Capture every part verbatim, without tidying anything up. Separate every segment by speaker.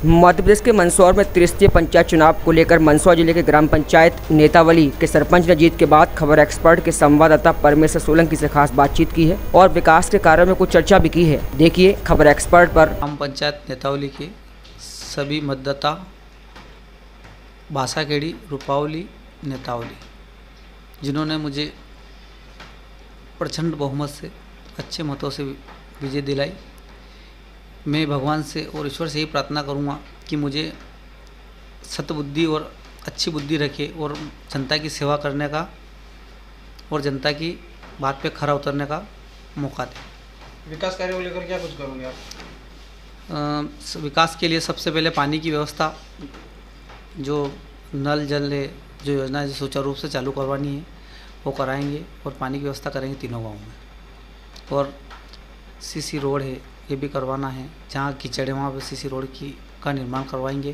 Speaker 1: मध्य प्रदेश के मंदसौर में त्रिस्तरीय पंचायत चुनाव को लेकर मंदसौर जिले के ग्राम पंचायत नेतावली के सरपंच ने जीत के बाद खबर एक्सपर्ट के संवाददाता परमेश्वर सोलंकी से खास बातचीत की है और विकास के कार्यों में कुछ चर्चा भी की है। देखिए खबर एक्सपर्ट पर।
Speaker 2: ग्राम पंचायत नेतावली के सभी मतदाता भाषाखेड़ी, रूपावली, नेतावली, जिन्होंने मुझे प्रचंड बहुमत से अच्छे मतों से विजय दिलाई, मैं भगवान से और ईश्वर से ही प्रार्थना करूंगा कि मुझे सतबुद्धि और अच्छी बुद्धि रखे और जनता की सेवा करने का और जनता की बात पे खरा उतरने का मौका दे।
Speaker 3: विकास कार्यों को लेकर क्या कुछ करोगे आप?
Speaker 2: आ, विकास के लिए सबसे पहले पानी की व्यवस्था, जो नल जल है, जो योजना है सुचारू रूप से चालू करवानी है वो कराएंगे और पानी की व्यवस्था करेंगे तीनों गाँव में। और सीसी रोड है ये भी करवाना है, जहाँ कीचड़ है वहाँ पर सीसी रोड की का निर्माण करवाएंगे।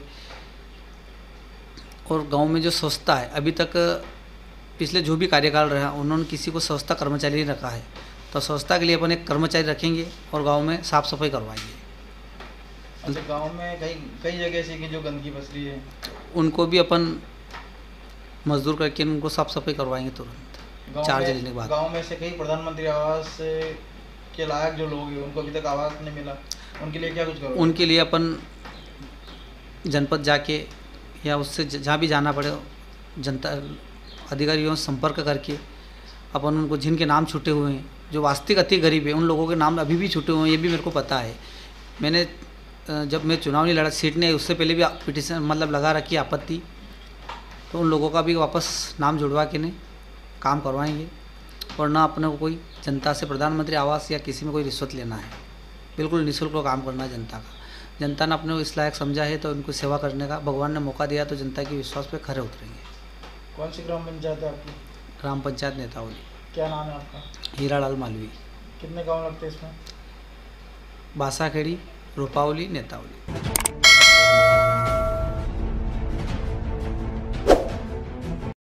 Speaker 2: और गांव में जो स्वच्छता है, अभी तक पिछले जो भी कार्यकाल रहा उन्होंने किसी को स्वच्छता कर्मचारी नहीं रखा है, तो स्वच्छता के लिए अपन एक कर्मचारी रखेंगे और गांव में साफ सफाई करवाएंगे।
Speaker 3: अच्छा, गांव में कई कई जगह ऐसी कि जो गंदगी बस रही है,
Speaker 2: उनको भी अपन मजदूर करके उनको साफ सफाई करवाएंगे तुरंत चार्ज लेने के बाद।
Speaker 3: गाँव में से कई प्रधानमंत्री आवास के लायक जो लोग हैं उनको अभी तक आवास नहीं मिला, उनके लिए क्या कुछ करोगे?
Speaker 2: उनके लिए अपन जनपद जाके या उससे जहाँ भी जाना पड़े जनता अधिकारियों से संपर्क करके अपन उनको जिनके नाम छूटे हुए हैं, जो वास्तविक अति गरीब है, उन लोगों के नाम अभी भी छूटे हुए हैं, ये भी मेरे को पता है। मैंने जब मैं चुनाव नहीं लड़ा, सीट नहीं, उससे पहले भी पिटीशन मतलब लगा रखी आपत्ति, तो उन लोगों का भी वापस नाम जुड़वा के नहीं काम करवाएंगे। और ना अपने को कोई जनता से प्रधानमंत्री आवास या किसी में कोई रिश्वत लेना है, बिल्कुल निःशुल्क काम करना है जनता का। जनता ने अपने को इस लायक समझा है तो उनको सेवा करने का भगवान ने मौका दिया, तो जनता के विश्वास पे खरे उतरेंगे।
Speaker 3: कौन सी ग्राम पंचायत है आपकी?
Speaker 2: ग्राम पंचायत नेतावली।
Speaker 3: क्या नाम है आपका?
Speaker 2: हीरालाल मालवी।
Speaker 3: कितने गाँव लगते हैं इसमें?
Speaker 2: भाषाखेड़ी, रूपावली, नेतावली।